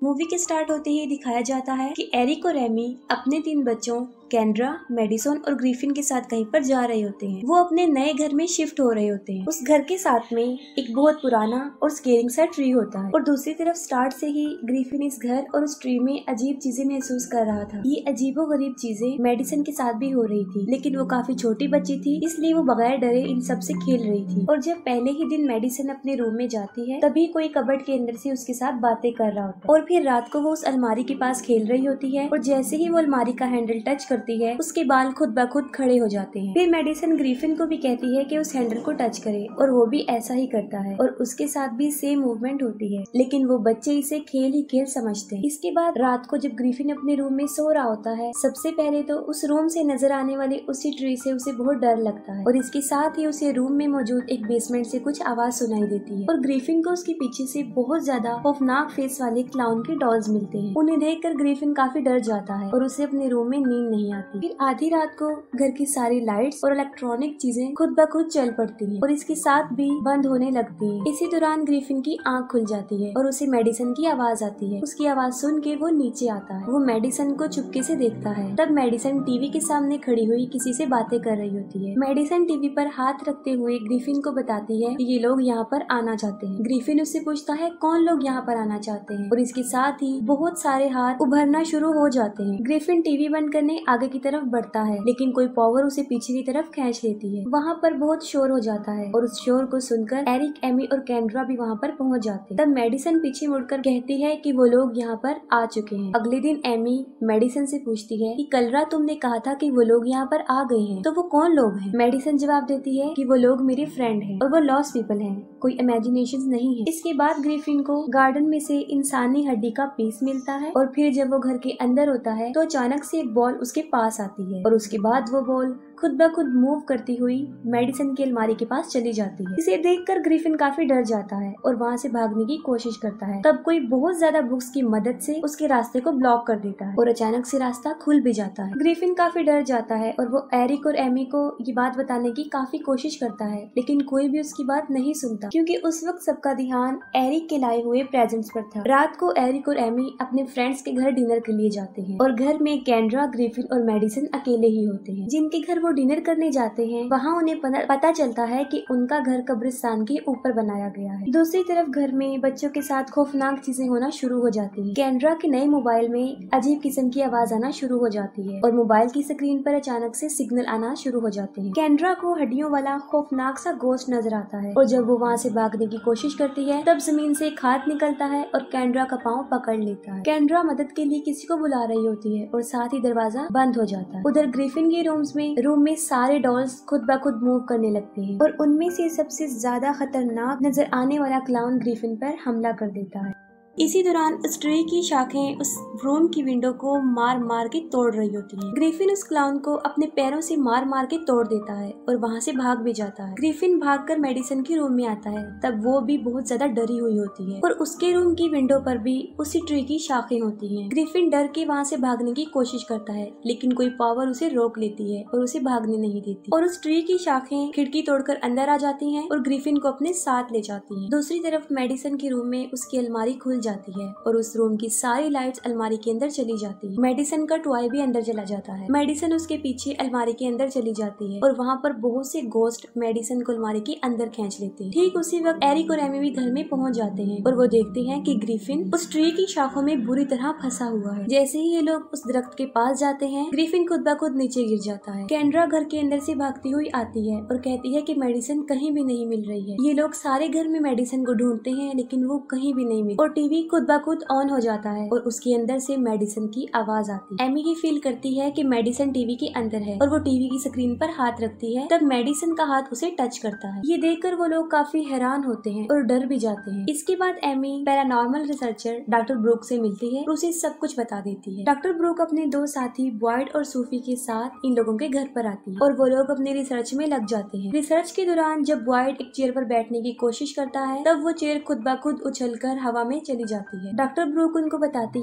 Movie के start होते ही दिखाया जाता है कि एरिक और रैमी अपने 3 बच्चों कैंड्रा, मेडिसन और ग्रिफिन के साथ कहीं पर जा रहे होते हैं। वो अपने नए घर में शिफ्ट हो रहे होते हैं। उस घर के साथ में एक बहुत पुराना और स्केरिंग सा ट्री होता है और दूसरी तरफ स्टार्ट से ही ग्रिफिन इस घर और उस ट्री में अजीब चीजें महसूस कर रहा था। ये अजीबोगरीब चीजें मेडिसन के साथ भी हो रही थी, लेकिन वो काफी छोटी बच्ची थी, इसलिए वो बगैर डरे इन सब से खेल रही थी। और जब पहले ही दिन मेडिसन अपने रूम में जाती है, तभी कोई कबर्ड के अंदर से उसके साथ बातें कर रहा होता है। और फिर रात को वो उस अलमारी के पास खेल रही होती है और जैसे ही वो अलमारी का हैंडल टच करती है, उसके बाल खुद ब खुद खड़े हो जाते हैं। फिर मेडिसन ग्रिफिन को भी कहती है कि उस हैंडल को टच करे और वो भी ऐसा ही करता है और उसके साथ भी सेम मूवमेंट होती है, लेकिन वो बच्चे इसे खेल ही खेल समझते हैं। इसके बाद रात को जब ग्रिफिन अपने रूम में सो रहा होता है, सबसे पहले तो उस रूम से नजर आने वाले उसी ट्री से उसे बहुत डर लगता है और इसके साथ ही उसे रूम में मौजूद एक बेसमेंट से कुछ आवाज सुनाई देती है और ग्रिफिन को उसके पीछे से बहुत ज्यादा खौफनाक फेस वाले क्लाउन के डॉल्स मिलते हैं। उन्हें देखकर ग्रिफिन काफी डर जाता है और उसे अपने रूम में नींद नहीं आती। फिर आधी रात को घर की सारी लाइट्स और इलेक्ट्रॉनिक चीजें खुद ब खुद चल पड़ती हैं और इसके साथ भी बंद होने लगती हैं। इसी दौरान ग्रिफिन की आंख खुल जाती है और उसे मेडिसन की आवाज आती है। उसकी आवाज सुन के वो नीचे आता है। वो मेडिसन को चुपके से देखता है। तब मेडिसन टीवी के सामने खड़ी हुई किसी से बातें कर रही होती है। मेडिसन टीवी पर हाथ रखते हुए ग्रिफिन को बताती है कि ये लोग यहाँ पर आना चाहते हैं। ग्रिफिन उससे पूछता है कौन लोग यहाँ पर आना चाहते हैं और इसके साथ ही बहुत सारे हाथ उभरना शुरू हो जाते हैं। ग्रिफिन टीवी बंद करने आगे की तरफ बढ़ता है, लेकिन कोई पावर उसे पीछे की तरफ खींच लेती है। वहाँ पर बहुत शोर हो जाता है और उस शोर को सुनकर एरिक, एमी और कैंड्रा भी वहाँ पर पहुँच जाते हैं। तब मेडिसन पीछे मुड़कर कहती है कि वो लोग यहाँ पर आ चुके हैं। अगले दिन एमी मेडिसन से पूछती है कि कल रात तुमने कहा था कि वो लोग यहाँ पर आ गए हैं, तो वो कौन लोग हैं? मेडिसन जवाब देती है कि वो लोग मेरे फ्रेंड हैं और वो लॉस्ट पीपल हैं, कोई इमेजिनेशन नहीं है। इसके बाद ग्रिफिन को गार्डन में से इंसानी हड्डी का पीस मिलता है और फिर जब वो घर के अंदर होता है तो अचानक से एक बॉल उसके पास आती है और उसके बाद वो बॉल खुद ब खुद मूव करती हुई मेडिसन की अलमारी के पास चली जाती है। इसे देखकर ग्रिफिन काफी डर जाता है और वहाँ से भागने की कोशिश करता है। तब कोई बहुत ज्यादा बुक्स की मदद से उसके रास्ते को ब्लॉक कर देता है और अचानक से रास्ता खुल भी जाता है। ग्रिफिन काफी डर जाता है और वो एरिक और एमी को ये बात बताने की काफी कोशिश करता है, लेकिन कोई भी उसकी बात नहीं सुनता क्योंकि उस वक्त सबका ध्यान एरिक के लाए हुए प्रेजेंट्स पर था। रात को एरिक और एमी अपने फ्रेंड्स के घर डिनर के लिए जाते हैं और घर में कैंड्रा, ग्रिफिन और मेडिसन अकेले ही होते हैं। जिनके घर वो डिनर करने जाते हैं वहाँ उन्हें पता चलता है कि उनका घर कब्रिस्तान के ऊपर बनाया गया है। दूसरी तरफ घर में बच्चों के साथ खौफनाक चीजें होना शुरू हो जाती हैं। कैंड्रा के नए मोबाइल में अजीब किस्म की आवाज आना शुरू हो जाती है और मोबाइल की स्क्रीन पर अचानक से सिग्नल आना शुरू हो जाते हैं। कैंड्रा को हड्डियों वाला खौफनाक सा गोश्त नजर आता है और जब वो वहाँ से भागने की कोशिश करती है तब जमीन से एक हाथ निकलता है और कैंड्रा का पाँव पकड़ लेता है। कैंड्रा मदद के लिए किसी को बुला रही होती है और साथ ही दरवाजा बंद हो जाता है। उधर ग्रिफिन के रूम में सारे डॉल्स खुद ब खुद मूव करने लगते हैं और उनमें से सबसे ज्यादा खतरनाक नजर आने वाला क्लाउन ग्रिफिन पर हमला कर देता है। इसी दौरान उस ट्री की शाखें उस रूम की विंडो को मार मार के तोड़ रही होती हैं। ग्रिफिन उस क्लाउन को अपने पैरों से मार मार के तोड़ देता है और वहाँ से भाग भी जाता है। ग्रिफिन भागकर मेडिसन के रूम में आता है। तब वो भी बहुत ज्यादा डरी हुई होती है और उसके रूम की विंडो पर भी उसी ट्री की शाखें होती हैं। ग्रिफिन डर के वहाँ से भागने की कोशिश करता है, लेकिन कोई पावर उसे रोक लेती है और उसे भागने नहीं देती और उस ट्री की शाखें खिड़की तोड़कर अंदर आ जाती हैं और ग्रिफिन को अपने साथ ले जाती हैं। दूसरी तरफ मेडिसन के रूम में उसकी अलमारी खुल जाती है और उस रूम की सारी लाइट्स अलमारी के अंदर चली जाती है। मेडिसन का टॉय भी अंदर चला जाता है। मेडिसन उसके पीछे अलमारी के अंदर चली जाती है और वहाँ पर बहुत से गोस्ट मेडिसन को अलमारी के अंदर खींच लेते हैं। ठीक उसी वक्त एरिक और एमी भी घर में पहुँच जाते हैं और वो देखते हैं कि ग्रिफिन उस ट्री की शाखों में बुरी तरह फंसा हुआ है। जैसे ही ये लोग उस दरख्त के पास जाते हैं, ग्रिफिन खुद ब खुद नीचे गिर जाता है। कैंड्रा घर के अंदर से भागती हुई आती है और कहती है कि मेडिसन कहीं भी नहीं मिल रही है। ये लोग सारे घर में मेडिसन को ढूंढते हैं, लेकिन वो कहीं भी नहीं मिली और टीवी खुद ब खुद ऑन हो जाता है और उसके अंदर से मेडिसन की आवाज आती है। एमी ही फील करती है कि मेडिसन टीवी के अंदर है और वो टीवी की स्क्रीन पर हाथ रखती है। तब मेडिसन का हाथ उसे टच करता है। ये देखकर वो लोग काफी हैरान होते हैं और डर भी जाते हैं। इसके बाद Amy paranormal researcher doctor Brooke से मिलती है और उसे सब कुछ बता देती है। डॉक्टर ब्रूक अपने 2 साथी बॉयड और सूफी के साथ इन लोगों के घर पर आती है और वो लोग अपने रिसर्च में लग जाते हैं। रिसर्च के दौरान जब बॉयड एक चेयर पर बैठने की कोशिश करता है, तब वो चेयर खुद ब खुद उछलकर हवा में चली जाती है। डॉक्टर ब्रूक उनको बताती है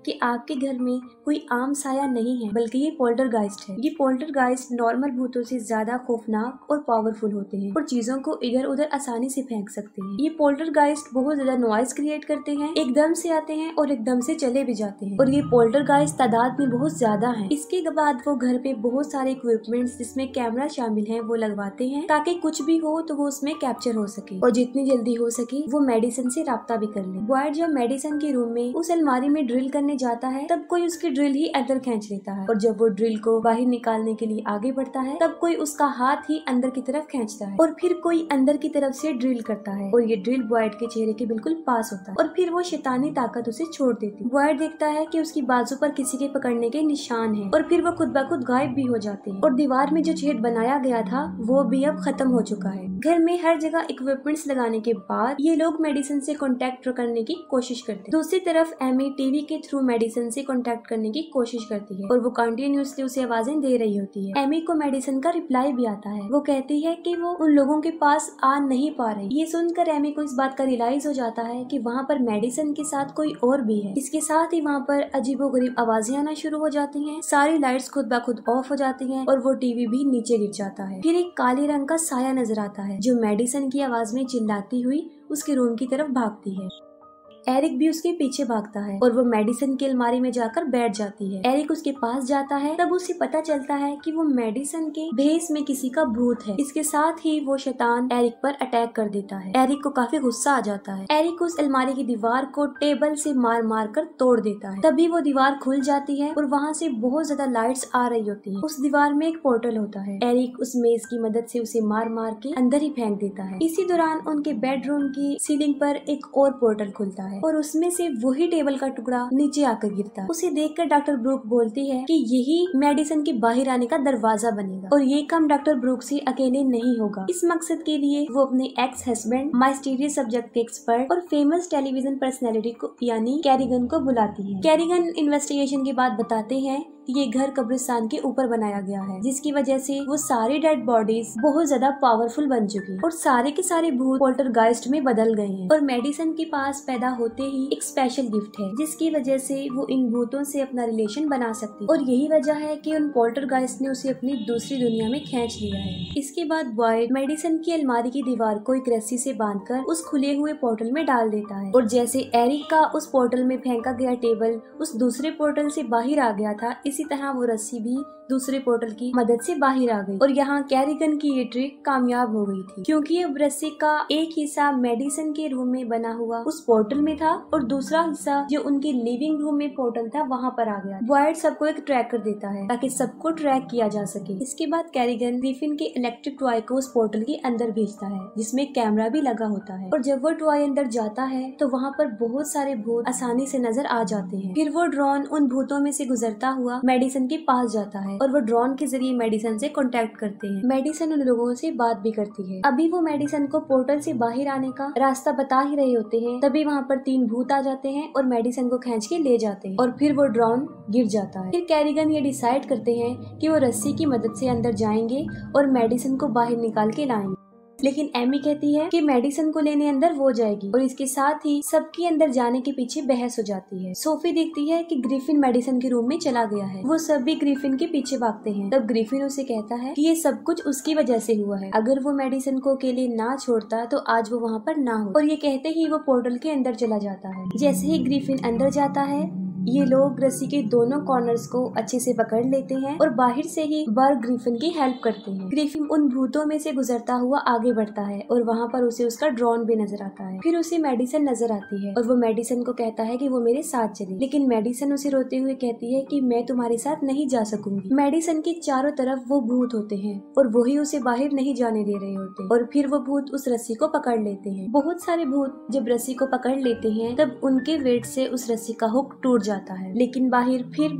कि आपके घर में कोई आम साया नहीं है, बल्कि ये पोल्टरगाइस्ट है। ये पोल्टरगाइस्ट नॉर्मल भूतों से ज्यादा खौफनाक और पावरफुल होते हैं और चीजों को इधर उधर आसानी से फेंक सकते हैं। ये पोल्टरगाइस्ट बहुत ज्यादा नॉइज क्रिएट करते हैं, एकदम से आते हैं और एकदम से चले भी जाते हैं और ये पोल्टरगाइस्ट तादाद में बहुत ज्यादा है। इसके बाद वो घर पे बहुत सारे इक्विपमेंट्स जिसमें कैमरा शामिल है वो लगवाते हैं ताकि कुछ भी हो तो वो उसमें कैप्चर हो सके और जितनी जल्दी हो सके वो मेडिसन से राब्ता भी कर ले। बॉयड जब मेडिसन के रूम में उस अलमारी में ड्रिल करने जाता है तब कोई उसकी ड्रिल ही अंदर खींच लेता है और जब वो ड्रिल को बाहर निकालने के लिए आगे बढ़ता है तब कोई उसका हाथ ही अंदर की तरफ खींचता है और फिर कोई अंदर की तरफ से ड्रिल करता है और ये ड्रिल बॉयड के चेहरे के बिल्कुल पास होता है और फिर वो शैतानी ताकत उसे छोड़ देती है। बॉयड देखता है कि उसकी बाजू पर किसी के पकड़ने के निशान है और फिर वो खुद ब खुद गायब भी हो जाते हैं और दीवार में जो छेद बनाया गया था वो भी अब खत्म हो चुका है। घर में हर जगह इक्विपमेंट्स लगाने के बाद ये लोग मेडिसन से कांटेक्ट करने की कोशिश करते हैं। दूसरी तरफ एमी टीवी के थ्रू मेडिसन से कांटेक्ट करने की कोशिश करती है और वो कंटिन्यूअसली उसे आवाजें दे रही होती है। एमी को मेडिसन का रिप्लाई भी आता है। वो कहती है कि वो उन लोगों के पास आ नहीं पा रही। ये सुनकर एमी को इस बात का रियलाइज हो जाता है कि वहाँ पर मेडिसन के साथ कोई और भी है। इसके साथ ही वहाँ पर अजीबोगरीब आवाजें आना शुरू हो जाती हैं, सारी लाइट्स खुद ब खुद ऑफ हो जाती हैं और वो टीवी भी नीचे गिर जाता है। फिर एक काले रंग का साया नजर आता है जो मेडिसन की आवाज में चिल्लाती हुई उसके रूम की तरफ भागती है। एरिक भी उसके पीछे भागता है और वो मेडिसन की अलमारी में जाकर बैठ जाती है। एरिक उसके पास जाता है तब उसे पता चलता है कि वो मेडिसन के भेस में किसी का भूत है। इसके साथ ही वो शैतान एरिक पर अटैक कर देता है। एरिक को काफी गुस्सा आ जाता है। एरिक उस अलमारी की दीवार को टेबल से मार मार कर तोड़ देता है। तभी वो दीवार खुल जाती है और वहाँ से बहुत ज्यादा लाइट्स आ रही होती है। उस दीवार में एक पोर्टल होता है। एरिक उस मेज की मदद से उसे मार मार के अंदर ही फेंक देता है। इसी दौरान उनके बेडरूम की सीलिंग पर एक और पोर्टल खुलता है और उसमें से वही टेबल का टुकड़ा नीचे आकर गिरता है। उसे देखकर डॉक्टर ब्रूक बोलती है कि यही मेडिसन के बाहर आने का दरवाजा बनेगा और ये काम डॉक्टर ब्रूक से अकेले नहीं होगा। इस मकसद के लिए वो अपने एक्स हस्बैंड, माइस्टीरियस सब्जेक्ट के एक्सपर्ट और फेमस टेलीविजन पर्सनैलिटी को यानी कैरिगन को बुलाती है। कैरिगन इन्वेस्टिगेशन के बाद बताते हैं ये घर कब्रिस्तान के ऊपर बनाया गया है जिसकी वजह से वो सारी डेड बॉडीज बहुत ज्यादा पावरफुल बन चुकी है और सारे के सारे भूत पोल्टरगाइस्ट में बदल गए हैं और मेडिसन के पास पैदा होते ही एक स्पेशल गिफ्ट है जिसकी वजह से वो इन भूतों से अपना रिलेशन बना सकती है और यही वजह है कि उन पोल्टरगाइस्ट ने उसे अपनी दूसरी दुनिया में खींच लिया है। इसके बाद बॉयड मेडिसन की अलमारी की दीवार को एक रस्सी से बांधकर उस खुले हुए पोर्टल में डाल देता है और जैसे एरिक का उस पोर्टल में फेंका गया टेबल उस दूसरे पोर्टल से बाहर आ गया था, इसी तरह वो रस्सी भी दूसरे पोर्टल की मदद से बाहर आ गई और यहाँ कैरिगन की ये ट्रिक कामयाब हो गई थी क्योंकि अब रस्सी का एक हिस्सा मेडिसन के रूम में बना हुआ उस पोर्टल में था और दूसरा हिस्सा जो उनके लिविंग रूम में पोर्टल था वहाँ पर आ गया। बॉयड सबको एक ट्रैकर देता है ताकि सबको ट्रैक किया जा सके। इसके बाद कैरिगन ग्रिफिन के इलेक्ट्रिक टॉय को उस पोर्टल के अंदर भेजता है जिसमें कैमरा भी लगा होता है और जब वो टॉय अंदर जाता है तो वहाँ पर बहुत सारे भूत आसानी से नजर आ जाते हैं। फिर वो ड्रोन उन भूतों में से गुजरता हुआ मेडिसन के पास जाता है और वो ड्रोन के जरिए मेडिसन से कांटेक्ट करते हैं। मेडिसन उन लोगों से बात भी करती है। अभी वो मेडिसन को पोर्टल से बाहर आने का रास्ता बता ही रहे होते हैं तभी वहाँ पर 3 भूत आ जाते हैं और मेडिसन को खींच के ले जाते हैं और फिर वो ड्रोन गिर जाता है। फिर कैरिगन ये डिसाइड करते हैं कि वो रस्सी की मदद से अंदर जाएंगे और मेडिसन को बाहर निकाल के लाएंगे, लेकिन एमी कहती है कि मेडिसन को लेने अंदर वो जाएगी और इसके साथ ही सबके अंदर जाने के पीछे बहस हो जाती है। सोफी देखती है कि ग्रिफिन मेडिसन के रूम में चला गया है। वो सब भी ग्रिफिन के पीछे भागते हैं। तब ग्रिफिन उसे कहता है कि ये सब कुछ उसकी वजह से हुआ है, अगर वो मेडिसन को अकेले ना छोड़ता तो आज वो वहाँ पर ना हो। और ये कहते ही वो पोर्टल के अंदर चला जाता है। जैसे ही ग्रिफिन अंदर जाता है ये लोग रस्सी के दोनों कॉर्नर्स को अच्छे से पकड़ लेते हैं और बाहर से ही बर्ग ग्रिफिन की हेल्प करते हैं। ग्रिफिन उन भूतों में से गुजरता हुआ आगे बढ़ता है और वहाँ पर उसे उसका ड्रोन भी नजर आता है। फिर उसे मेडिसन नजर आती है और वो मेडिसन को कहता है कि वो मेरे साथ चले, लेकिन मेडिसन उसे रोते हुए कहती है कि मैं तुम्हारे साथ नहीं जा सकूंगी। मेडिसन के चारों तरफ वो भूत होते हैं और वही उसे बाहर नहीं जाने दे रहे होते और फिर वो भूत उस रस्सी को पकड़ लेते हैं। बहुत सारे भूत जब रस्सी को पकड़ लेते हैं तब उनके वेट से उस रस्सी का हुक टूट जाता है, लेकिन बाहर फिर भी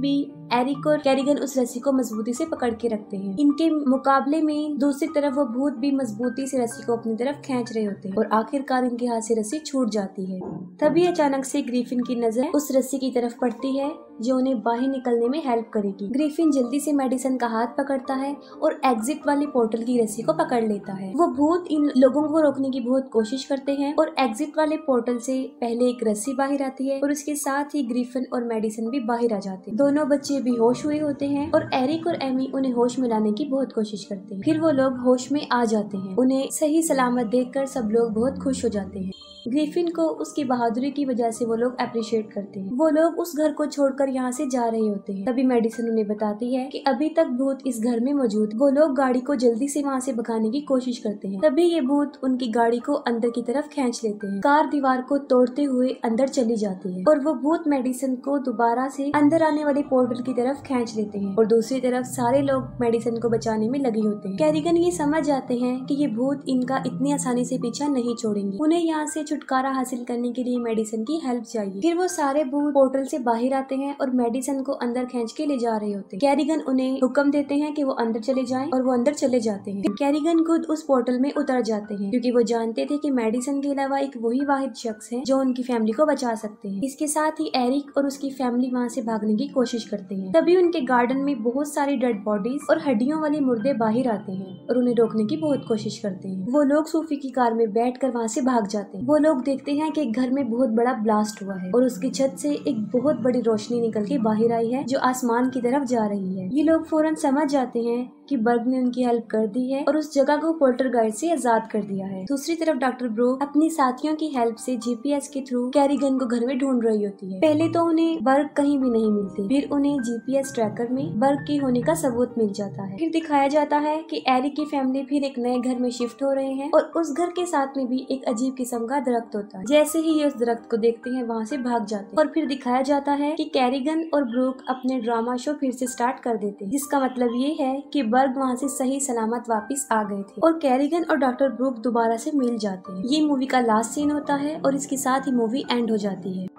एरिक और कैरिगन उस रस्सी को मजबूती से पकड़ के रखते हैं। इनके मुकाबले में दूसरी तरफ वो भूत भी मजबूती से रस्सी को अपनी तरफ खींच रहे होते हैं और आखिरकार इनके हाथ से रस्सी छूट जाती है। तभी अचानक से ग्रिफिन की नजर उस रस्सी की तरफ पड़ती है जो उन्हें बाहर निकलने में हेल्प करेगी। ग्रिफिन जल्दी से मेडिसन का हाथ पकड़ता है और एग्जिट वाले पोर्टल की रस्सी को पकड़ लेता है। वो भूत इन लोगों को रोकने की बहुत कोशिश करते हैं और एग्जिट वाले पोर्टल से पहले एक रस्सी बाहर आती है और उसके साथ ही ग्रिफिन और मेडिसन भी बाहर आ जाते हैं। दोनों बच्चे बेहोश हुए होते हैं और एरिक और एमी उन्हें होश में लाने की बहुत कोशिश करते हैं। फिर वो लोग होश में आ जाते हैं। उन्हें सही सलामत देखकर सब लोग बहुत खुश हो जाते हैं। ग्रिफिन को उसकी बहादुरी की वजह से वो लोग अप्रिशिएट करते हैं। वो लोग उस घर को छोड़कर यहाँ से जा रहे होते हैं। तभी मेडिसन उन्हें बताती है कि अभी तक भूत इस घर में मौजूद। वो लोग गाड़ी को जल्दी से वहाँ से भगाने की कोशिश करते हैं। तभी ये भूत उनकी गाड़ी को अंदर की तरफ खींच लेते हैं। कार दीवार को तोड़ते हुए अंदर चली जाती है और वो भूत मेडिसन को दोबारा से अंदर आने वाले पोर्टल की तरफ खींच लेते हैं और दूसरी तरफ सारे लोग मेडिसन को बचाने में लगे होते हैं। कैरिगन ये समझ जाते हैं कि ये भूत इनका इतनी आसानी से पीछा नहीं छोड़ेंगे। उन्हें यहाँ से छुटकारा हासिल करने के लिए मेडिसन की हेल्प चाहिए। फिर वो सारे भूत पोर्टल से बाहर आते हैं और मेडिसन को अंदर खींच के ले जा रहे होते हैं। कैरिगन उन्हें हुक्म देते हैं कि वो अंदर चले जाएं और वो अंदर चले जाते हैं। कैरिगन खुद उस पोर्टल में उतर जाते हैं क्योंकि वो जानते थे कि मेडिसन के अलावा एक वही वाहिद शख्स है जो उनकी फैमिली को बचा सकते हैं। इसके साथ ही एरिक और उसकी फैमिली वहाँ से भागने की कोशिश करते हैं। तभी उनके गार्डन में बहुत सारी डेड बॉडीज और हड्डियों वाले मुर्दे बाहर आते हैं और उन्हें रोकने की बहुत कोशिश करते हैं। वो लोग सूफी की कार में बैठकर वहाँ से भाग जाते हैं। वो लोग देखते हैं कि घर में बहुत बड़ा ब्लास्ट हुआ है और उसकी छत से एक बहुत बड़ी रोशनी निकल के बाहर आई है जो आसमान की तरफ जा रही है। ये लोग फौरन समझ जाते हैं कि बर्ग ने उनकी हेल्प कर दी है और उस जगह को पोल्टरगाइस्ट से आजाद कर दिया है। दूसरी तरफ डॉक्टर ब्रूक अपनी साथियों की हेल्प से जीपीएस के थ्रू कैरिगन को घर में ढूंढ रही होती है। पहले तो उन्हें बर्ग कहीं भी नहीं मिलती, फिर उन्हें जीपीएस ट्रैकर में बर्ग के होने का सबूत मिल जाता है। फिर दिखाया जाता है कि एरिक की फैमिली फिर एक नए घर में शिफ्ट हो रहे हैं और उस घर के साथ में भी एक अजीब किस्म का दरख्त होता है। जैसे ही ये उस दरख्त को देखते हैं वहाँ से भाग जाते हैं और फिर दिखाया जाता है कि कैरिगन और ब्रूक अपने ड्रामा शो फिर से स्टार्ट कर देते हैं, जिसका मतलब ये है कि बर्ग वहाँ से सही सलामत वापस आ गए थे और कैरिगन और डॉक्टर ब्रूक दोबारा से मिल जाते हैं। ये मूवी का लास्ट सीन होता है और इसके साथ ही मूवी एंड हो जाती है।